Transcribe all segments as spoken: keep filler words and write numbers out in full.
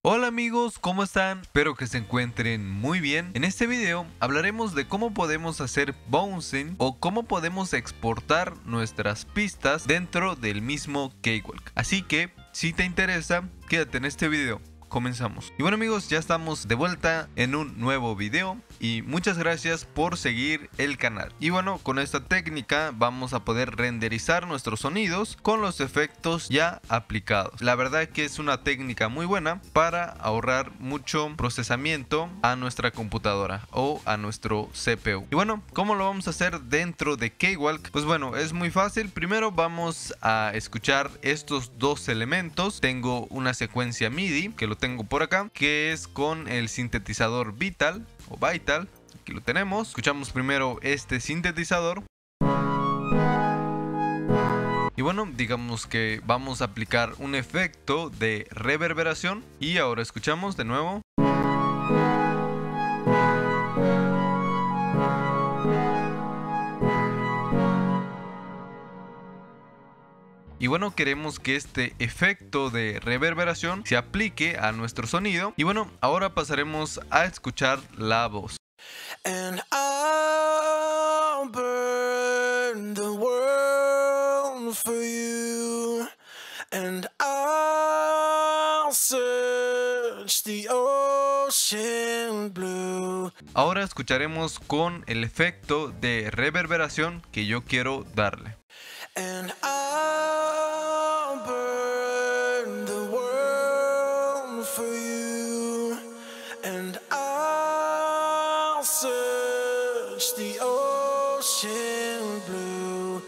Hola amigos, ¿cómo están? Espero que se encuentren muy bien. En este video hablaremos de cómo podemos hacer bouncing o cómo podemos exportar nuestras pistas dentro del mismo Cakewalk. Así que, si te interesa, quédate en este video. Comenzamos. Y bueno amigos, ya estamos de vuelta en un nuevo video y muchas gracias por seguir el canal. Y bueno, con esta técnica vamos a poder renderizar nuestros sonidos con los efectos ya aplicados. La verdad que es una técnica muy buena para ahorrar mucho procesamiento a nuestra computadora o a nuestro C P U. Y bueno, ¿cómo lo vamos a hacer dentro de Cakewalk? Pues bueno, es muy fácil. Primero vamos a escuchar estos dos elementos. Tengo una secuencia MIDI que lo tengo por acá, que es con el sintetizador Vital o Vital. Aquí lo tenemos. Escuchamos primero este sintetizador. Y bueno, digamos que vamos a aplicar un efecto de reverberación. Y ahora escuchamos de nuevo. Y bueno, queremos que este efecto de reverberación se aplique a nuestro sonido. Y bueno, ahora pasaremos a escuchar la voz. And I'll burn the world for you, and I'll search the ocean blue. Ahora escucharemos con el efecto de reverberación que yo quiero darle. And I'll burn the world for you, and I'll search the ocean blue.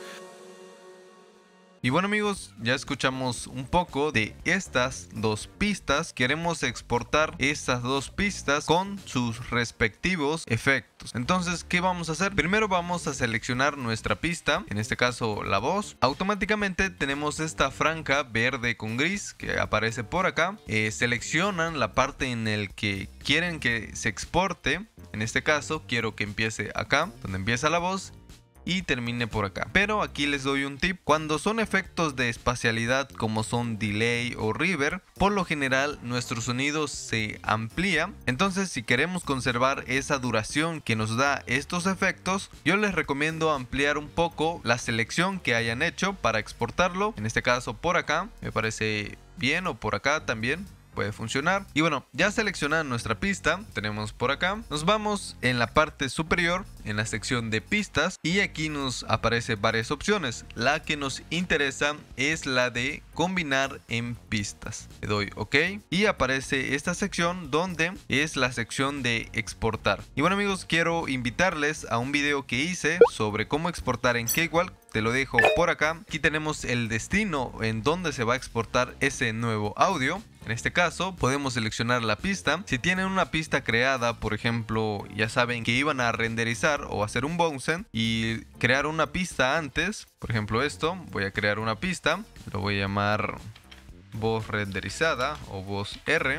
Y bueno amigos, ya escuchamos un poco de estas dos pistas. Queremos exportar estas dos pistas con sus respectivos efectos. Entonces, ¿qué vamos a hacer? Primero vamos a seleccionar nuestra pista, en este caso la voz. Automáticamente tenemos esta franja verde con gris que aparece por acá. Eh, seleccionan la parte en el que quieren que se exporte. En este caso quiero que empiece acá, donde empieza la voz, y termine por acá. Pero aquí les doy un tip: cuando son efectos de espacialidad como son delay o reverb, por lo general nuestro sonido se amplía. Entonces, si queremos conservar esa duración que nos da estos efectos, yo les recomiendo ampliar un poco la selección que hayan hecho para exportarlo. En este caso por acá me parece bien, o por acá también puede funcionar. Y bueno, ya seleccionada nuestra pista, tenemos por acá, nos vamos en la parte superior en la sección de pistas y aquí nos aparece varias opciones. La que nos interesa es la de combinar en pistas. Le doy OK y aparece esta sección donde es la sección de exportar. Y bueno amigos, quiero invitarles a un video que hice sobre cómo exportar en Cakewalk. Te lo dejo por acá. Aquí tenemos el destino en donde se va a exportar ese nuevo audio. En este caso podemos seleccionar la pista. Si tienen una pista creada, por ejemplo, ya saben que iban a renderizar o hacer un bouncing y crear una pista antes, por ejemplo esto, voy a crear una pista, lo voy a llamar voz renderizada o voz R.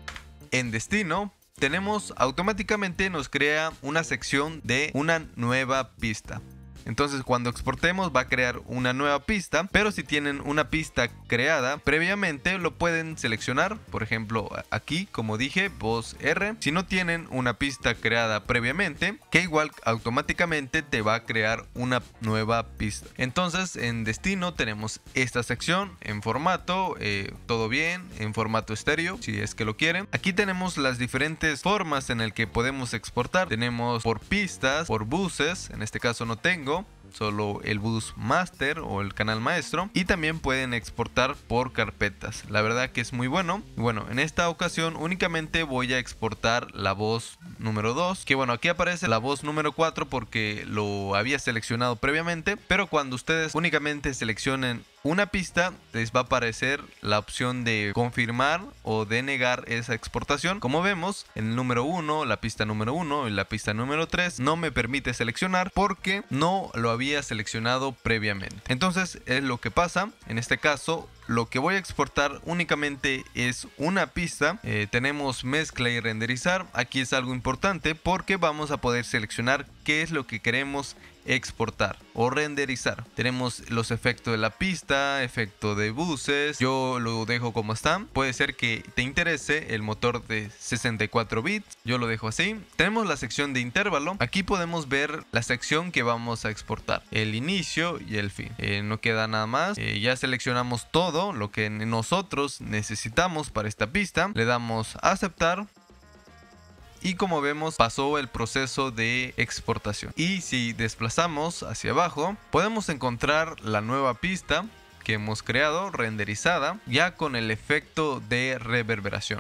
En destino tenemos, automáticamente nos crea una sección de una nueva pista. Entonces cuando exportemos va a crear una nueva pista, pero si tienen una pista creada previamente lo pueden seleccionar, por ejemplo aquí como dije, voz R. Si no tienen una pista creada previamente, Cakewalk automáticamente te va a crear una nueva pista. Entonces en destino tenemos esta sección en formato, eh, todo bien, en formato estéreo si es que lo quieren. Aquí tenemos las diferentes formas en el que podemos exportar. Tenemos por pistas, por buses, en este caso no tengo, solo el bus master o el canal maestro, y también pueden exportar por carpetas. La verdad que es muy bueno. Bueno, en esta ocasión únicamente voy a exportar la voz número dos, que bueno, aquí aparece la voz número cuatro porque lo había seleccionado previamente, pero cuando ustedes únicamente seleccionen una pista les va a aparecer la opción de confirmar o denegar esa exportación. Como vemos, en el número uno, la pista número uno y la pista número tres no me permite seleccionar porque no lo había seleccionado previamente. Entonces es lo que pasa. En este caso lo que voy a exportar únicamente es una pista. Eh, tenemos mezcla y renderizar. Aquí es algo importante porque vamos a poder seleccionar qué es lo que queremos exportar o renderizar. Tenemos los efectos de la pista, efecto de buses. Yo lo dejo como está. Puede ser que te interese el motor de sesenta y cuatro bits. Yo lo dejo así. Tenemos la sección de intervalo. Aquí podemos ver la sección que vamos a exportar, el inicio y el fin. Eh, no queda nada más. Eh, ya seleccionamos todo lo que nosotros necesitamos para esta pista. Le damos a aceptar. Y como vemos, pasó el proceso de exportación. Y si desplazamos hacia abajo, podemos encontrar la nueva pista que hemos creado, renderizada, ya con el efecto de reverberación.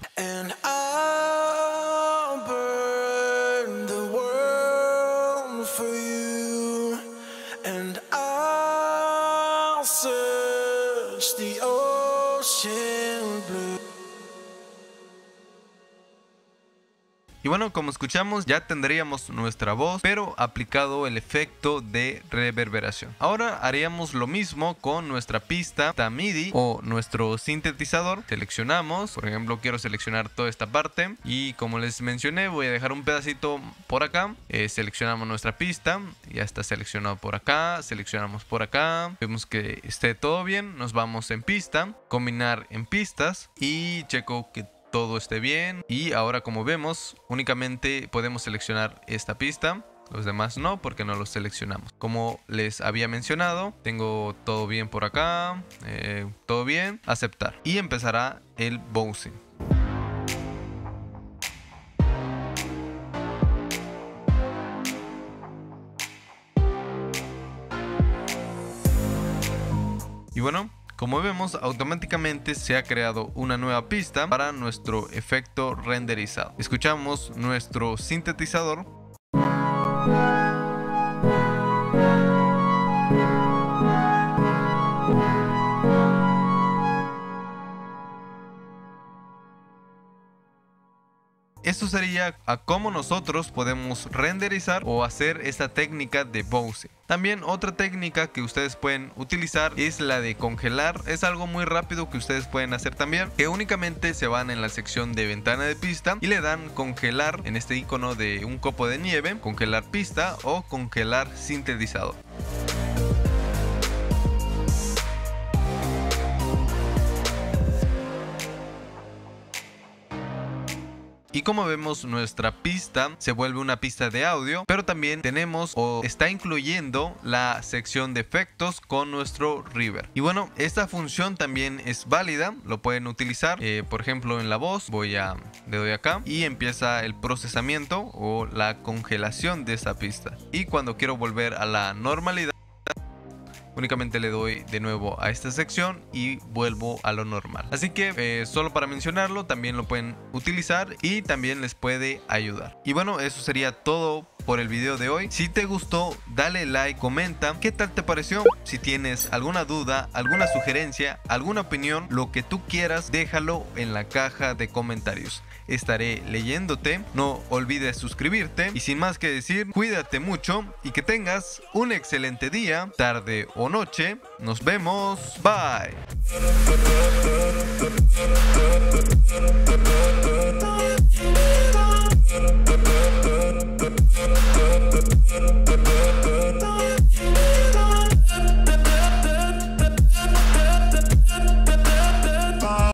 Y bueno, como escuchamos, ya tendríamos nuestra voz, pero aplicado el efecto de reverberación. Ahora haríamos lo mismo con nuestra pista MIDI o nuestro sintetizador. Seleccionamos, por ejemplo, quiero seleccionar toda esta parte y como les mencioné, voy a dejar un pedacito por acá. Eh, seleccionamos nuestra pista, ya está seleccionado por acá, seleccionamos por acá. Vemos que esté todo bien, nos vamos en pista, combinar en pistas y checo que todo esté bien. Y ahora, como vemos, únicamente podemos seleccionar esta pista, los demás no, porque no los seleccionamos. Como les había mencionado, tengo todo bien por acá, eh, todo bien, aceptar, y empezará el bouncing. Y bueno, como vemos, automáticamente se ha creado una nueva pista para nuestro efecto renderizado. Escuchamos nuestro sintetizador. Esto sería a cómo nosotros podemos renderizar o hacer esta técnica de bouncing. También otra técnica que ustedes pueden utilizar es la de congelar. Es algo muy rápido que ustedes pueden hacer también, que únicamente se van en la sección de ventana de pista y le dan congelar en este icono de un copo de nieve, congelar pista o congelar sintetizador. Y como vemos, nuestra pista se vuelve una pista de audio, pero también tenemos o está incluyendo la sección de efectos con nuestro reverb. Y bueno, esta función también es válida, lo pueden utilizar. Eh, por ejemplo, en la voz, voy a le doy acá y empieza el procesamiento o la congelación de esa pista. Y cuando quiero volver a la normalidad, únicamente le doy de nuevo a esta sección y vuelvo a lo normal. Así que eh, solo para mencionarlo, también lo pueden utilizar y también les puede ayudar. Y bueno, eso sería todo por el video de hoy. Si te gustó, dale like, comenta qué tal te pareció. Si tienes alguna duda, alguna sugerencia, alguna opinión, lo que tú quieras, déjalo en la caja de comentarios. Estaré leyéndote. No olvides suscribirte y sin más que decir, cuídate mucho y que tengas un excelente día, tarde o noche. Nos vemos. Bye.